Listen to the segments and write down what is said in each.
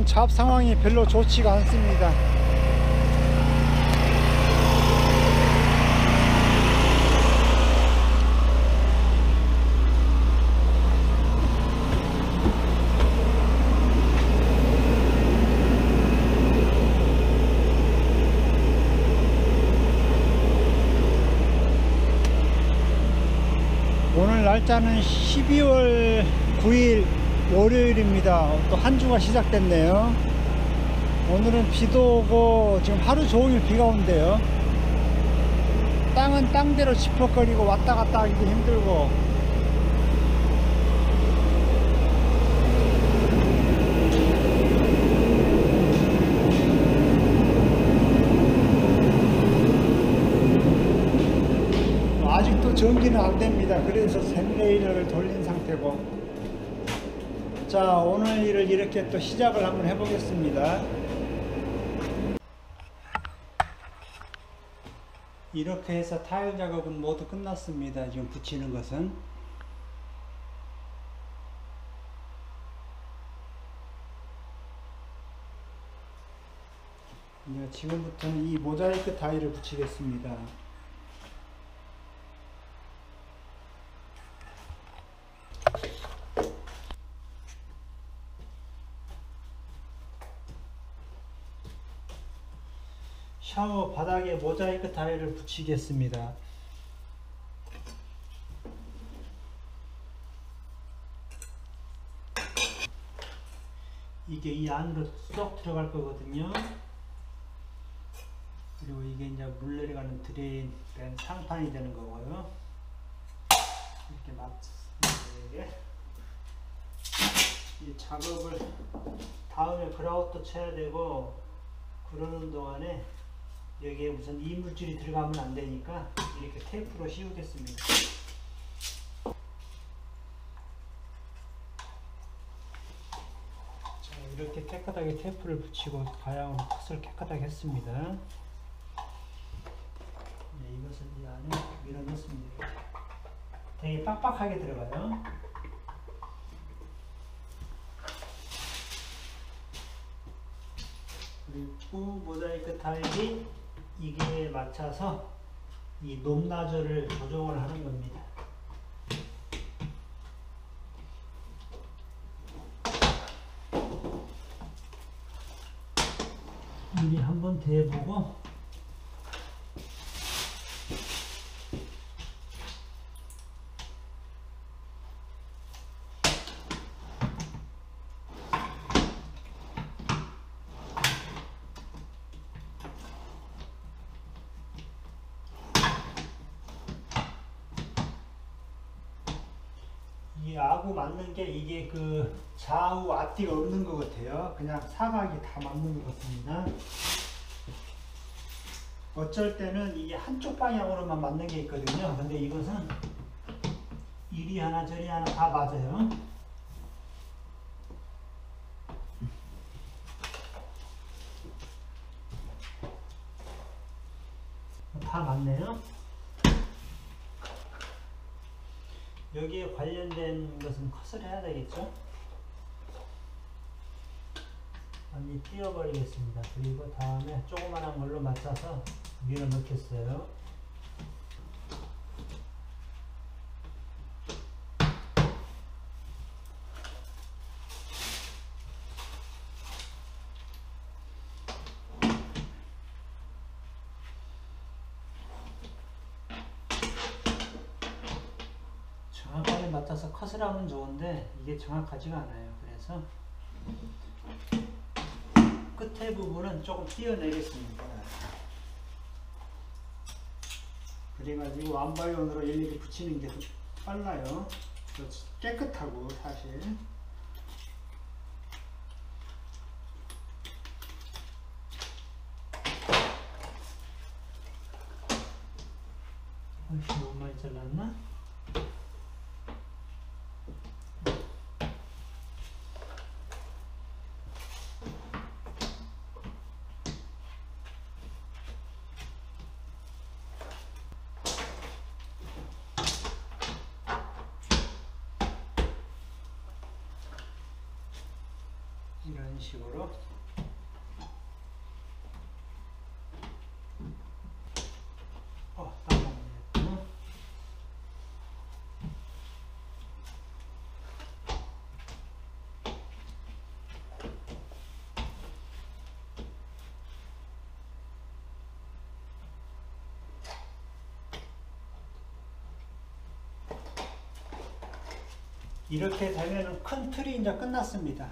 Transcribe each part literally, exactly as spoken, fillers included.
지금 잡 상황이 별로 좋지가 않습니다. 오늘 날짜는 십이월 구일 월요일입니다. 또 한 주가 시작됐네요. 오늘은 비도 오고 지금 하루 종일 비가 온대요. 땅은 땅대로 지퍼거리고 왔다 갔다 하기도 힘들고. 아직도 전기는 안 됩니다. 그래서 샘레이더를 돌린 상태고. 자, 오늘 일을 이렇게 또 시작을 한번 해보겠습니다. 이렇게 해서 타일 작업은 모두 끝났습니다. 지금 붙이는 것은. 이제 지금부터는 이 모자이크 타일을 붙이겠습니다. 샤워 바닥에 모자이크 타일을 붙이겠습니다. 이게 이 안으로 쏙 들어갈 거거든요. 그리고 이게 이제 물 내려가는 드레인 된 상판이 되는 거고요. 이렇게 맞습니다. 이 작업을 다음에 그라우트 쳐야 되고, 그러는 동안에 여기에 무슨 이물질이 들어가면 안 되니까 이렇게 테이프로 씌우겠습니다. 자, 이렇게 깨끗하게 테이프를 붙이고 바양으로 컷을 깨끗하게 했습니다. 네, 이것을 이 안에 밀어 넣습니다. 되게 빡빡하게 들어가요. 그리고 모자이크 타일이 이게 맞춰서 이 높낮이를 조정을 하는 겁니다. 미리 한번 대보고 이 아구 맞는 게 이게 그 좌우 앞뒤가 없는 것 같아요. 그냥 사각이 다 맞는 것 같습니다. 어쩔 때는 이게 한쪽 방향으로만 맞는 게 있거든요. 근데 이것은 이리 하나 저리 하나 다 맞아요. 다 맞네요. 여기에 관련된 것은 컷을 해야 되겠죠? 완전히 띄워버리겠습니다. 그리고 다음에 조그만한 걸로 맞춰서 밀어 넣겠어요. 정확하게 맞춰서 컷을 하면 좋은데 이게 정확하지가 않아요. 그래서 끝에 부분은 조금 띄어내겠습니다. 그래가지고 완바이온으로 일일이 붙이는 게 빨라요. 깨끗하고 사실. 혹시 너무 많이 잘랐나? 이런 이런 식으로. 어, 땀나네. 이렇게 되면 큰 틀이 이제 끝났습니다.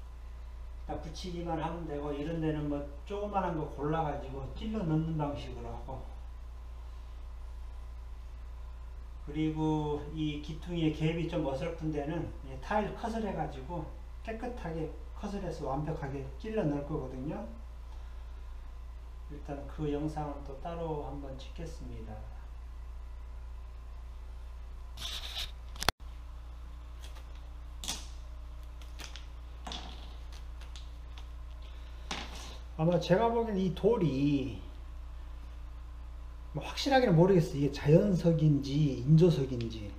붙이기만 하면 되고, 이런 데는 뭐 조그만한 거 골라가지고 찔러 넣는 방식으로 하고, 그리고 이 기퉁이의 갭이 좀 어설픈 데는 타일 컷을 해가지고 깨끗하게 컷을 해서 완벽하게 찔러 넣을 거거든요. 일단 그 영상은 또 따로 한번 찍겠습니다. 아마 제가 보기엔 이 돌이 뭐 확실하게는 모르겠어요. 이게 자연석인지 인조석인지.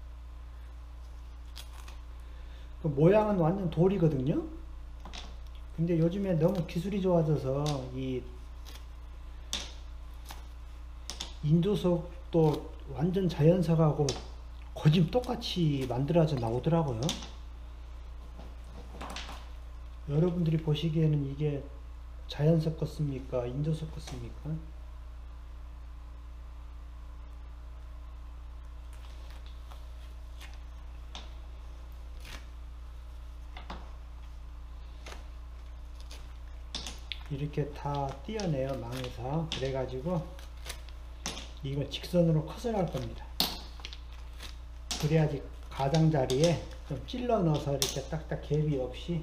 그 모양은 완전 돌이거든요. 근데 요즘에 너무 기술이 좋아져서 이 인조석도 완전 자연석하고 거진 똑같이 만들어져 나오더라고요. 여러분들이 보시기에는 이게 자연석 같습니까? 인조석 같습니까? 이렇게 다 띄어내요, 망에서. 그래가지고 이걸 직선으로 컷을 할 겁니다. 그래야지 가장자리에 좀 찔러 넣어서 이렇게 딱딱 갭이 없이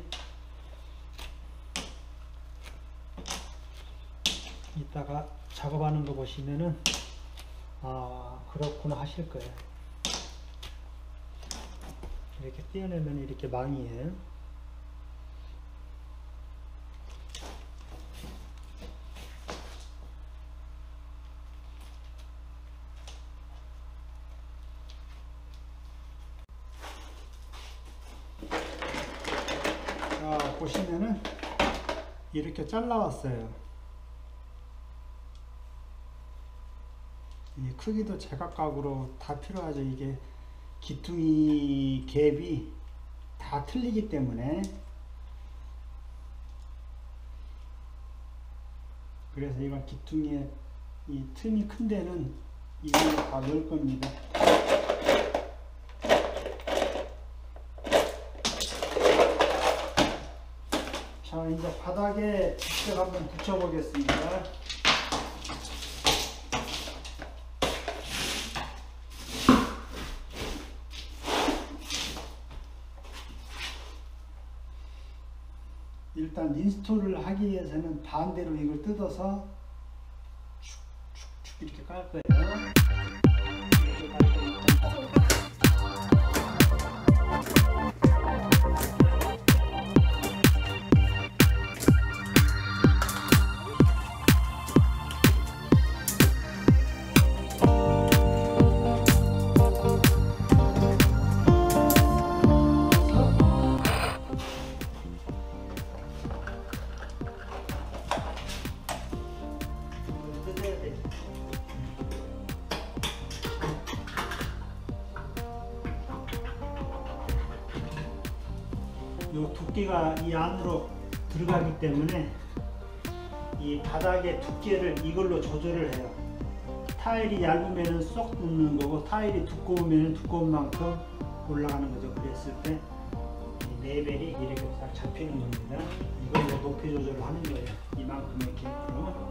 이따가 작업하는 거 보시면은 아 그렇구나 하실 거예요. 이렇게 띄어내면 이렇게 망이에요. 자 보시면은 이렇게 잘라왔어요. 이 크기도 제각각으로 다 필요하죠. 이게 기퉁이 갭이 다 틀리기 때문에. 그래서 이건 기퉁이의 이 틈이 큰 데는 이걸로 다 넣을 겁니다. 자, 이제 바닥에 직접 한번 붙여 보겠습니다. 일단 인스톨을 하기 위해서는 반대로 이걸 뜯어서 축축축 이렇게 깔 거예요. 이렇게 깔 거예요. 요 두께가 이 안으로 들어가기 때문에 이 바닥의 두께를 이걸로 조절을 해요. 타일이 얇으면 쏙 붙는 거고, 타일이 두꺼우면 두꺼운 만큼 올라가는 거죠. 그랬을 때 이 레벨이 이렇게 딱 잡히는 겁니다. 이걸로 높이 조절을 하는 거예요. 이만큼의 갭으로.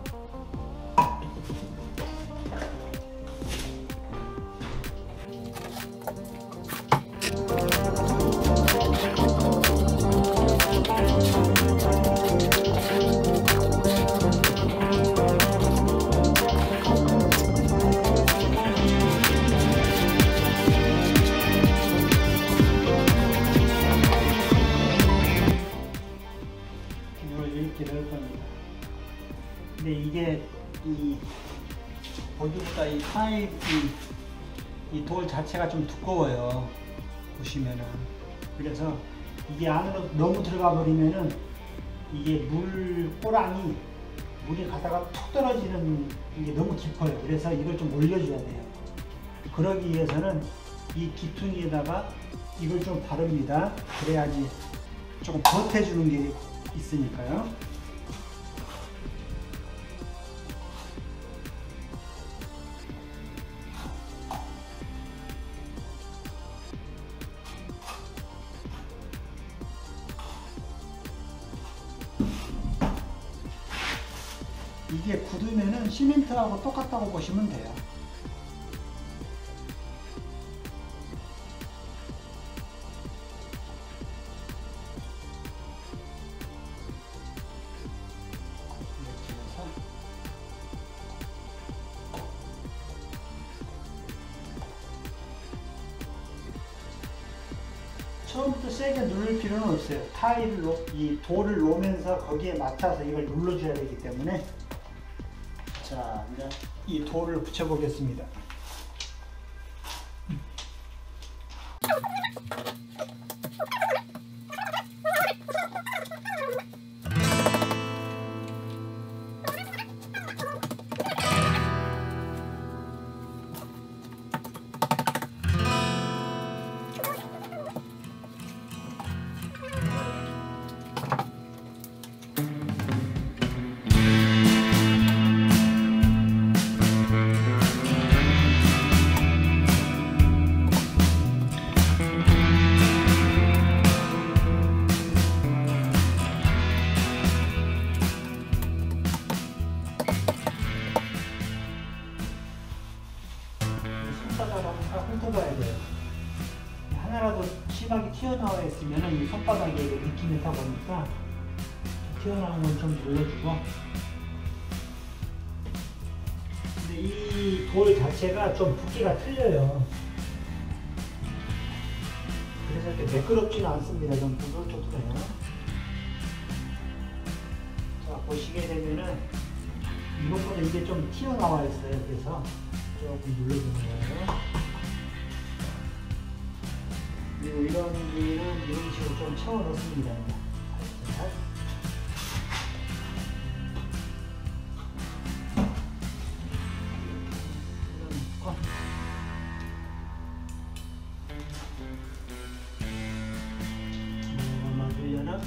이렇게 넣을 겁니다. 근데 이게 이 보기보다 이 타일 이 돌 자체가 좀 두꺼워요. 보시면은. 그래서 이게 안으로 너무 들어가 버리면은 이게 물 꼬랑이 물이 가다가 툭 떨어지는 게 너무 깊어요. 그래서 이걸 좀 올려줘야 돼요. 그러기 위해서는 이 기퉁이에다가 이걸 좀 바릅니다. 그래야지 조금 버텨주는 게 있으니까요. 이게 굳으면은 시멘트하고 똑같다고 보시면 돼요. 처음부터 세게 누를 필요는 없어요. 타일을, 이 돌을 놓으면서 거기에 맞춰서 이걸 눌러줘야 되기 때문에. 자, 이제 이 돌을 붙여보겠습니다. 훑어봐야 돼요. 하나라도 심하게 튀어나와 있으면 이 손바닥에 느낌이 있다 보니까 튀어나온 건 좀 눌러주고. 근데 이 돌 자체가 좀 붓기가 틀려요. 그래서 이렇게 매끄럽지는 않습니다. 좀 부들부들해요. 자, 보시게 되면은 이것보다 이게 좀 튀어나와 있어요. 그래서 조금 눌러주는 거예요. 그리고 이런 부위는 이런 식으로 좀 채워 넣습니다. 살짝. 뭐 맞으려나?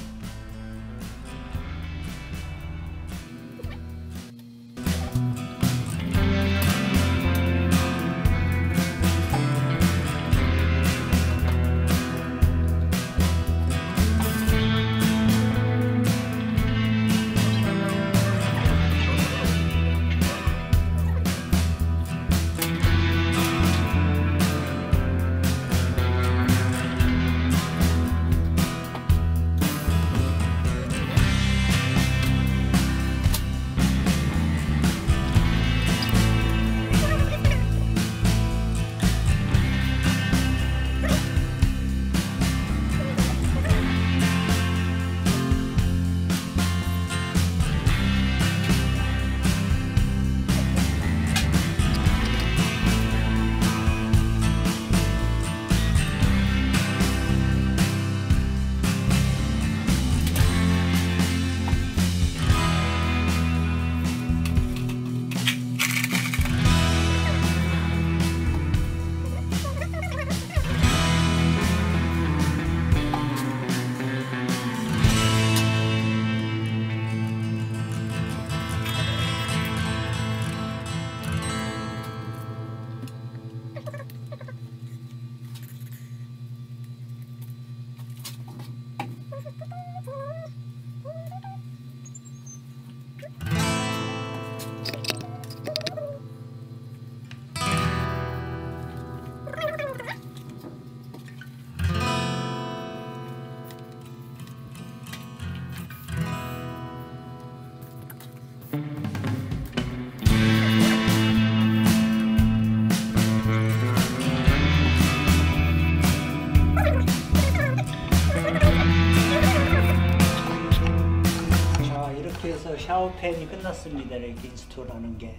샤워팬이 끝났습니다. 이렇게 인스톨하는 게.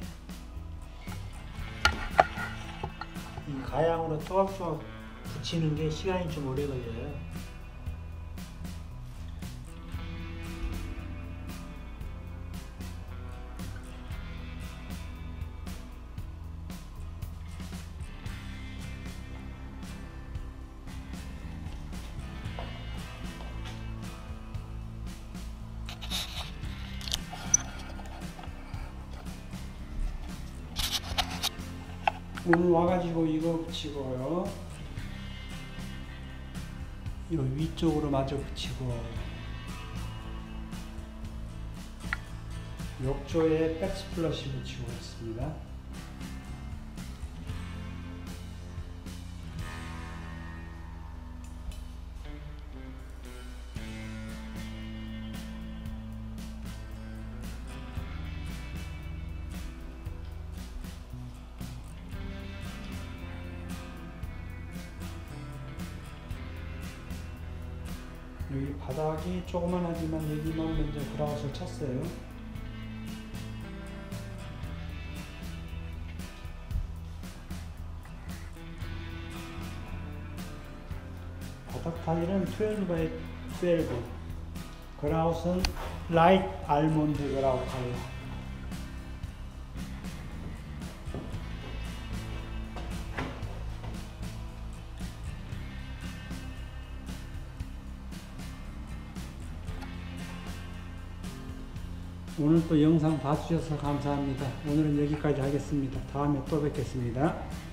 이 가양으로 또박또박 붙이는 게 시간이 좀 오래 걸려요. 오늘 와가지고 이거 붙이고요. 이 위쪽으로 마저 붙이고, 욕조에 백스플러시 붙이고 있습니다. 여기 바닥이 조그만하지만 여기만 먼저 그라웃을 쳤어요. 바닥 타일은 십이 바이 십이, 그라웃은 라이트 알몬드 그라웃 타일. 오늘 또 영상 봐주셔서 감사합니다. 오늘은 여기까지 하겠습니다. 다음에 또 뵙겠습니다.